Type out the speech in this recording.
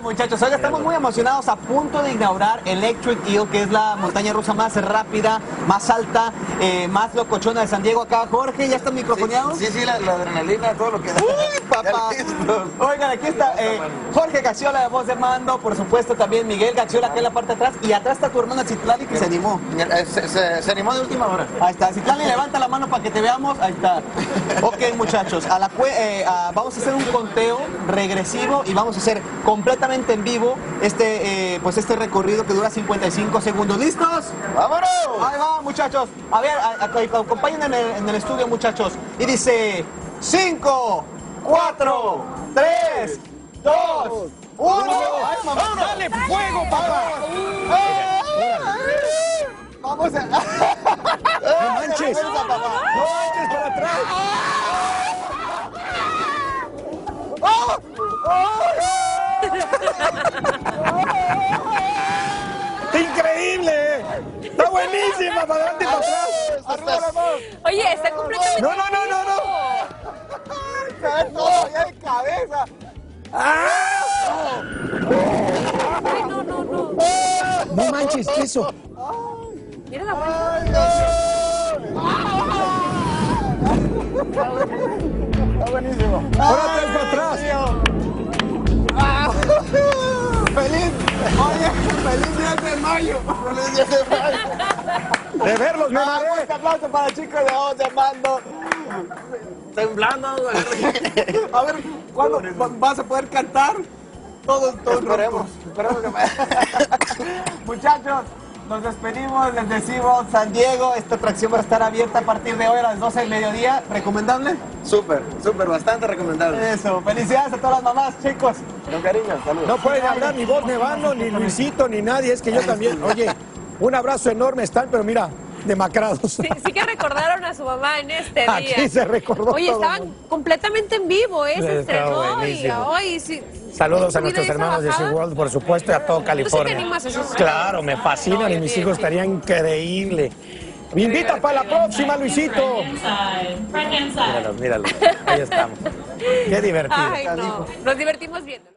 Muchachos, hoy estamos muy emocionados, a punto de inaugurar Electric Eel, que es la montaña rusa más rápida, más alta, más locochona de San Diego. Acá, Jorge, ¿ya está microfoneado? Sí, la adrenalina, todo lo que da. ¡Uy, papá! Oigan, aquí está Jorge Gaxiola, de voz de mando, por supuesto también Miguel Gaxiola, acá en la parte de atrás, y atrás está tu hermana Citlali, que se animó. Se animó de última hora. Ahí está, Citlali, levanta la mano para que te veamos. Ahí está. Ok, muchachos, vamos a hacer un conteo regresivo y vamos a hacer completamente en vivo este recorrido que dura 55 segundos. ¿Listos? ¡Vámonos! Ahí va, muchachos. A ver, acompáñenme en el estudio, muchachos. Y dice 5, 4, 3, 2, 1. ¡Ay, mamá! ¡Dale fuego, papá! Vamos a... ¡No manches! ¡No manches para atrás! ¡Está increíble! ¡Está buenísima! ¡Para adelante y para atrás! ¡Arriba la mano! Oye, está completamente... ¡No! ¡Cae todo ya de cabeza! Ay, no. ¡No manches! ¿Qué es eso? Mira la vuelta. Está buenísimo. ¡Ahora atrás para atrás! ¡Feliz! Oye, ¡feliz 10 de mayo! ¡Feliz 10 de mayo! ¡De verlos, me mareé! Un aplauso para el chico de voz de mando. Temblando. A ver, ¿cuándo vas a poder cantar? Todos Esperemos que... Muchachos, nos despedimos, les decimos San Diego, esta atracción va a estar abierta a partir de hoy a las 12 del mediodía. ¿Recomendable? Súper, bastante recomendable. Eso, felicidades a todas las mamás, chicos. Con cariño, saludos. No pueden hablar ni vos, Nevano, ni Luisito, ni nadie. Es que yo también. Oye, un abrazo enorme están, pero mira, demacrados. Sí que recordaron a su mamá en este día. Aquí se recordó. Oye, todo. estaban completamente en vivo, se Está estrenó y buenísimo. hoy sí. Saludos a ¿Tu nuestros vida hermanos de esa bajada? SeaWorld, por supuesto, y a todo California. animas a esos? Claro, me fascinan y mis hijos estarían increíble. Me invita para la próxima, Luisito. Míralos. Ahí estamos. Qué divertido. Ay, no. Nos divertimos viendo.